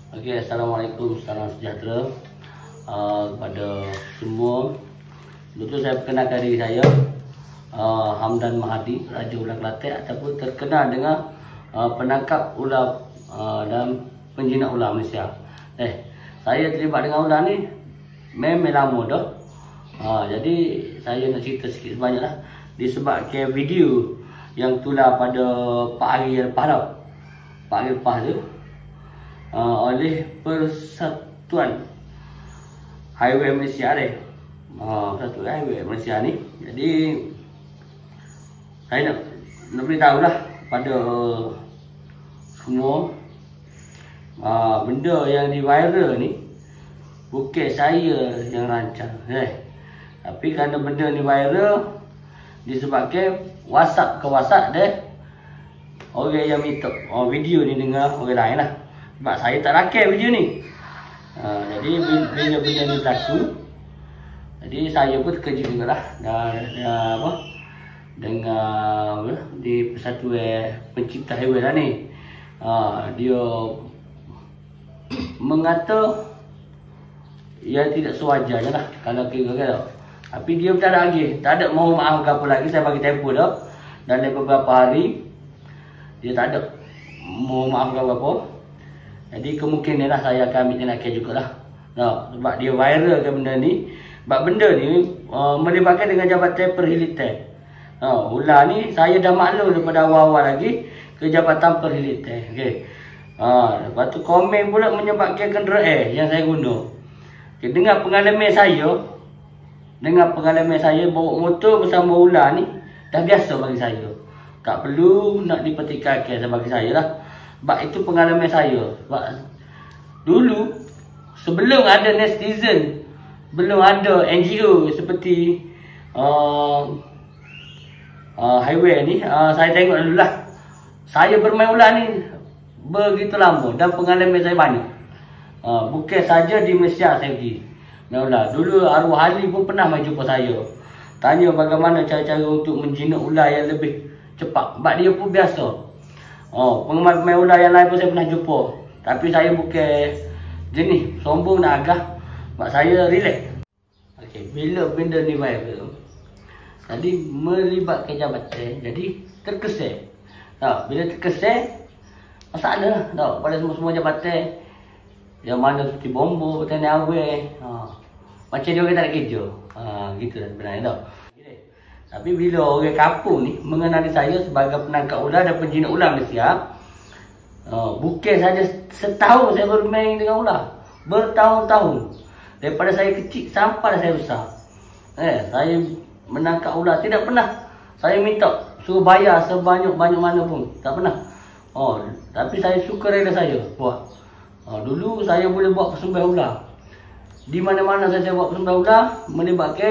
Okey, Assalamualaikum, salam sejahtera kepada semua. Dulu saya perkenalkan diri saya, Hamdan Mahadi, Raja Ular Kelantan ataupun terkenal dengan penangkap ular dan penjinak ular Malaysia. Saya terlibat dengan ular ni memang lama dah. Jadi saya nak cerita sikit sebanyak lah. Disebabkan video yang tular pada Pak Hari lepas tau. Pak Hari lepas tu oleh Persatuan Highway Malaysia ni. Persatuan Highway Malaysia ni. Jadi saya nak beritahu lah pada semua, benda yang di viral ni bukan saya yang rancang. Tapi kerana benda ni viral disebabkan WhatsApp ke WhatsApp dia orang yang minta video ni dengan orang lain lah. Sebab saya tak rakam video ni. Jadi bila benda ni berlaku, jadi saya pun terkejut juga lah dengan di Persatuan Pencipta Haiwan lah ni. Dia mengata yang tidak sewajarnya lah kalau kira kan. Tapi dia tak ada lagi, tak ada mohon maaf ke apa lagi. Saya bagi tempoh dah dalam beberapa hari dia tak ada mohon maaf ke apa. Jadi kemungkinan lah saya akan ambil tindakan jugalah. Sebab dia viral kan benda ni. Sebab benda ni melibatkan dengan Jabatan Perkhidmatan. Ular ni saya dah maklum daripada awal-awal lagi ke Jabatan Perkhidmatan. Okey. Lepas tu komen pula menyebabkan kenderaan yang saya guna. Okay, dengan pengalaman saya bawa motor bersama ular ni dah biasa bagi saya. Tak perlu nak dipertikaikan bagi saya lah. Sebab itu pengalaman saya. Sebab dulu sebelum ada netizen, belum ada NGO seperti highway ni, saya tengok dulu lah. Saya bermain ular ni begitu lama dan pengalaman saya banyak. Bukan saja di Malaysia saya pergi main ular. Dulu arwah Ali pun pernah main jumpa saya, tanya bagaimana cara-cara untuk menjinak ular yang lebih cepat. Sebab dia pun biasa. Penggemar main ular yang lain pun saya pernah jumpa. Tapi saya bukan jenis sombong nak agah. Sebab saya relax. Okey, bila benda ni viral, jadi melibatkan jabatan, jadi terkesan. Bila terkesan, masalah lah pada semua jabatan. Yang mana seperti bombo, petani awal, macam dia orang tak ada kerja. Gitu lah sebenarnya tau. Tapi bila orang kampung ni mengenali saya sebagai penangkap ular dan penjinak ular Malaysia, bukan saja setahun saya bermain dengan ular, bertahun-tahun. Daripada saya kecil sampai saya besar, saya menangkap ular tidak pernah saya minta suruh bayar sebanyak-banyak mana pun. Tak pernah. Tapi saya suka rela saya buat. Dulu saya boleh buat persembahan ular. Di mana-mana saya buat persembahan ular, melibatkan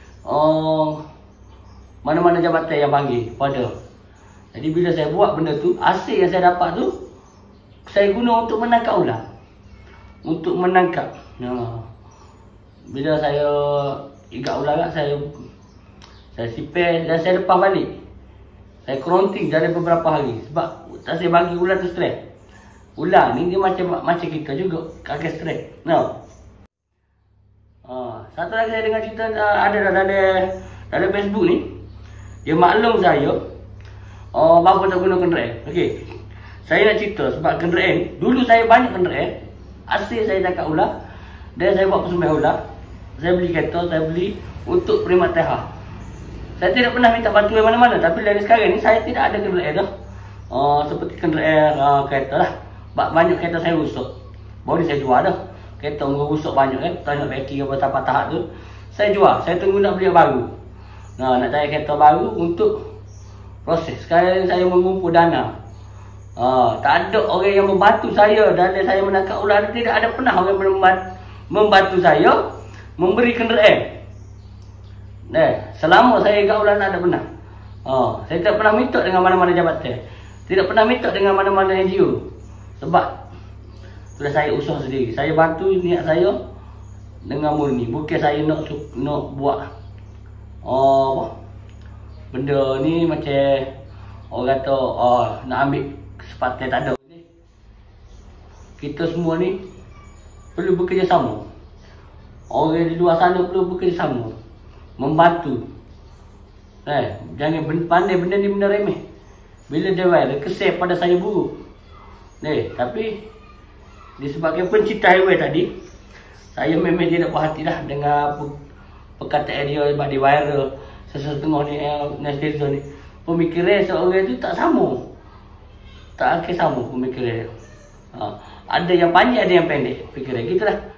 mana-mana jabatan yang panggil pada. Jadi bila saya buat benda tu, hasil yang saya dapat tu saya guna untuk menangkap ular. Untuk menangkap. Bila saya ikat ular kan, saya sipir dan saya lepas balik. Saya keronting dalam beberapa hari. Sebab saya bagi ular tu stres. Ular ni dia macam kita juga, agak stres. Satu lagi saya dengar cerita ada dalam Facebook ni. Dia maklum saya bapa tak guna kenderaan. Okey. Saya nak cerita sebab kenderaan ni, dulu saya banyak kenderaan. Asyik saya tangkap ular dan saya buat persembahan ular. Saya beli kereta, saya beli untuk perkhidmatan. Saya tidak pernah minta bantuan mana-mana. Tapi dari sekarang ni saya tidak ada kenderaan dah. Seperti kenderaan kereta lah. Sebab banyak kereta saya rusak. Baru saya jual dah. Kereta rusak banyak kan. Tak nak beki apa tahap-tahap tu. Saya jual. Saya tunggu nak beli yang baru. Nak cari kereta baru untuk proses. Sekarang saya mengumpul dana. Tak ada orang yang membantu saya dalam saya menangkap ular. Tidak ada pernah orang membantu saya memberi kenderaan. Selama saya ikat ular tak ada pernah. Saya tak pernah minta dengan mana-mana jabatan. Tidak pernah minta dengan mana-mana NGO. Sebab sudah saya usaha sendiri. Saya bantu niat saya dengan murni. Bukan saya nak buat benda ni macam orang kata nak ambil kesempatan, tak ada. kita semua ni perlu bekerjasama. Orang di luar sana perlu bekerjasama, membantu. Jangan pandai benda ni benda remeh. Bila dia viral, kesan pada saya buruk. Tapi disebabkan pencinta highway tadi, saya memang tidak puas hati dah dengan perkataan dia sebab dia viral. Setengah ni netizen ni pemikiran seorang tu tak sama. Tak akan sama pemikiran dia. Ada yang panjang, ada yang pendek fikiran. Gitulah.